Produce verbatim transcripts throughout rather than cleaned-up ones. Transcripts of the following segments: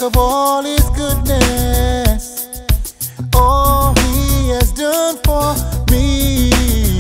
of all his goodness, all he has done for me.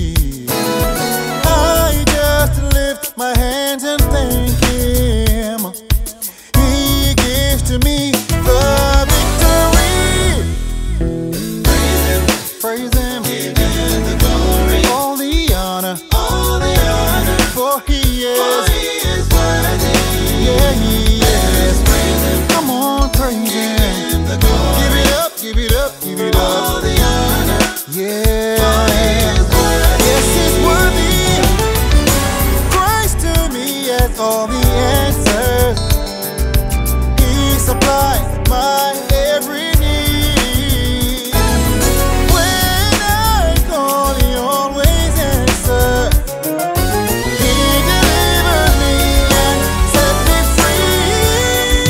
I just lift my hands and thank him. He gives to me the victory. Praise him, praise him, give him the glory, all the honor, all the honor, for he is, for he is worthy. Yeah, he is. Praise him, come on, praise him. The glory, give it up, give it up, give it up. All the honor, yeah. For he is worthy. Yes, he's worthy. Christ to me has all the answers. He supplies my every need. When I call, he always answers. He delivers me and sets me free.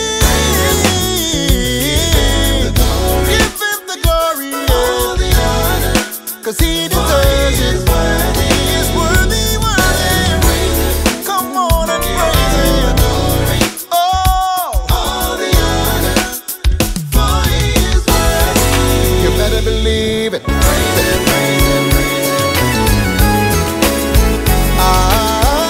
Give him the glory, all the honor, 'cause he deserves it. He is worthy, worthy. Come on and praise him. Oh, all the honor, for he is worthy. You better believe it. Praise him, praise him, praise him. Ah.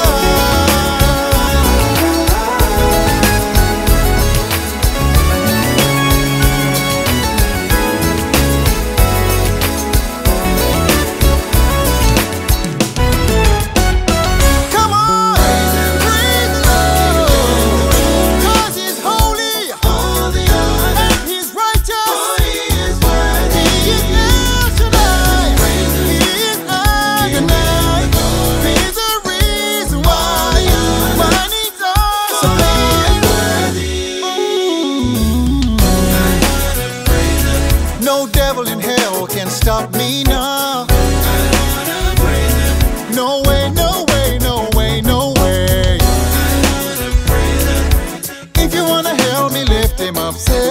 Come on, praise the Lord, 'cause he's holy, all the honor, and he's righteous, for he is worthy. He is El Shaddai, he is Adonai. He's the reason why my needs are supplied. Mm. No devil in hell can stop me now. No way, no way, no way, no way. If you wanna help me lift him up, say